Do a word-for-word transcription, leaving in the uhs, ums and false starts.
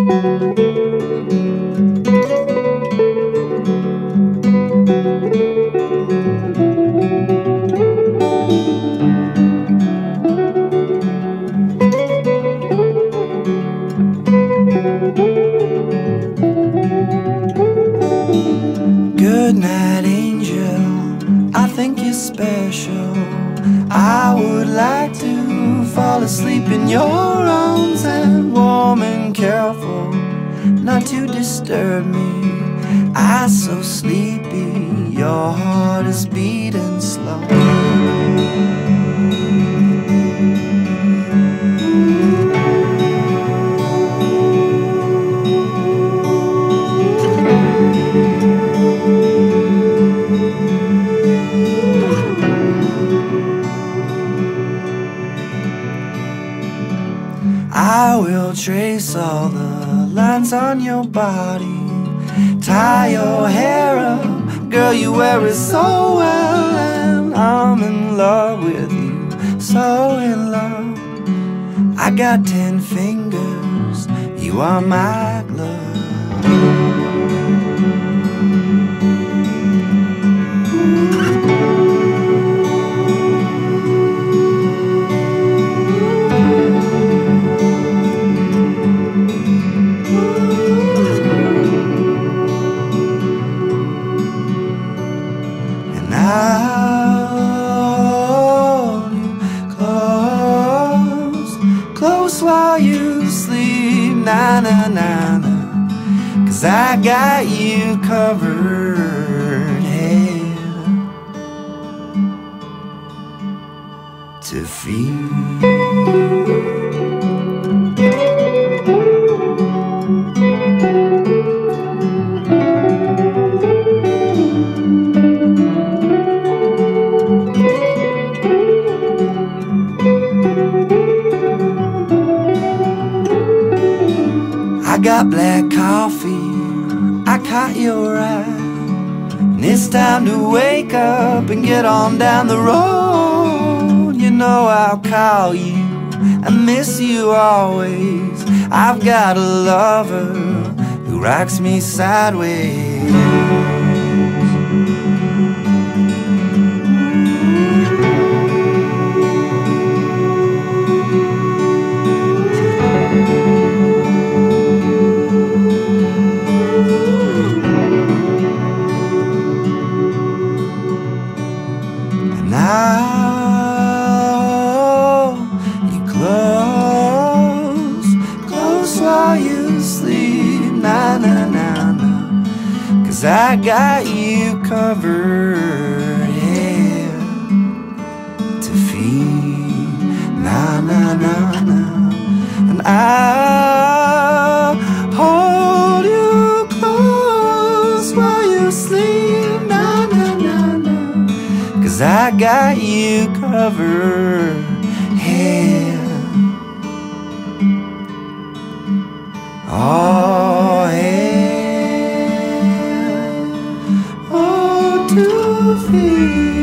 Good night, angel, I think you're special. I would like to fall asleep in your arms, and warm and careful not to disturb me. I'm so sleepy, your heart is beating slow. I will trace all the lines on your body, tie your hair up, girl, you wear it so well. And I'm in love with you, so in love. I got ten fingers, you are my glove. I'll hold you close, close while you sleep, na na na na. 'Cause I got you covered head to feet. I got black coffee, I caught your eye, and it's time to wake up and get on down the road. You know I'll call you, I miss you always. I've got a lover who rocks me sideways. I'll hold you close, close while you sleep, na na na na. 'Cause I got you covered head to feet, na na na na. And I'll hold you close while you sleep, na na na na. 'Cause I got you covered head, oh head, oh to feet.